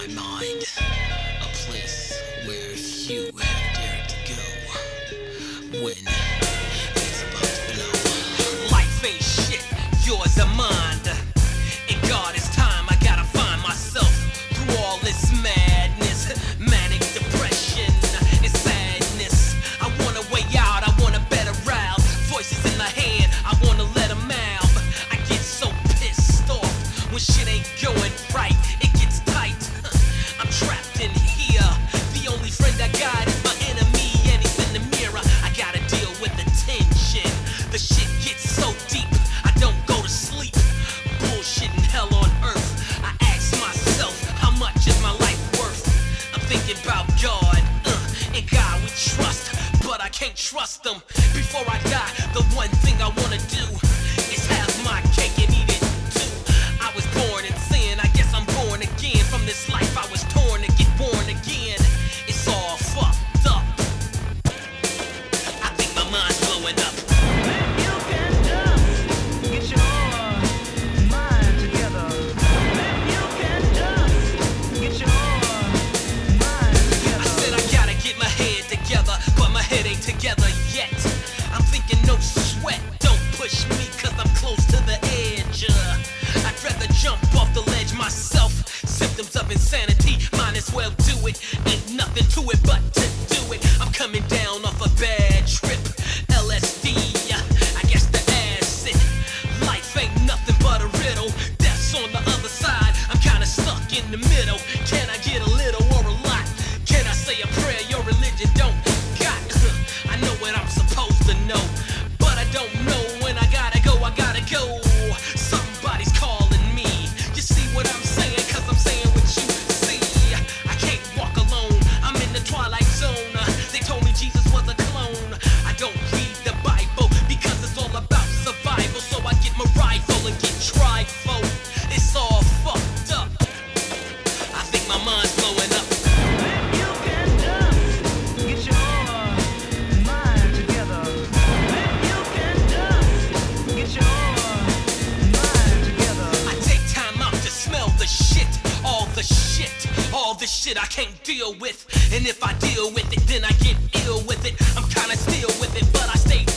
my mind, a place where few have dared to go when it's about to blow. Life ain't shit, yours or mine. In God's time, I gotta find myself through all this madness, manic depression, and sadness. I want a way out, I want a better route. Voices in my head, I wanna let them out. I get so pissed off when shit ain't going right. It gets tight. I'm trapped in here. The only friend I got is my enemy, and he's in the mirror. I gotta deal with the tension. The shit gets so deep, I don't go to sleep. Bullshit and hell on earth. I ask myself, how much is my life worth? I'm thinking about God, in God we trust, but I can't trust him. Before I die, the one thing I wanna do is have my cake and eat it too. I was born in sin, I guess I'm born again. From this life I was torn to get born again. It's all fucked up. I think my mind's blowing up. You can just get your mind together. You can just get your mind together. I said I gotta get my head together, but my head ain't together yet. I'm thinking no sweat, don't push me cause I'm close to the edge. I'd rather jump off the ledge myself. Symptoms of insanity, might as well do it. Ain't nothing to it but to do it. I'm coming down off a bad trip. LSD, I guess the acid. Life ain't nothing but a riddle. Death's on the other side, I'm kinda stuck in the middle. Can I get a little or a lot? Can I say a prayer your religion don't got? I know what I'm supposed to know, but I don't know when I gotta go, I gotta go. Somebody's calling me. You see what I'm saying? Cause I'm saying what you see. I can't walk alone, I'm in the twilight zone. They told me Jesus was a clone. I don't read the Bible because it's all about survival. So I get my rifle and get trifle. It's all fucked up. I think my mind's blowing up. You can just get your mind together. You can just get your mind together. I take time out to smell the shit, all the shit I can't deal with. And if I deal with it, then I get ill with it. I'm kinda still with it, but I stay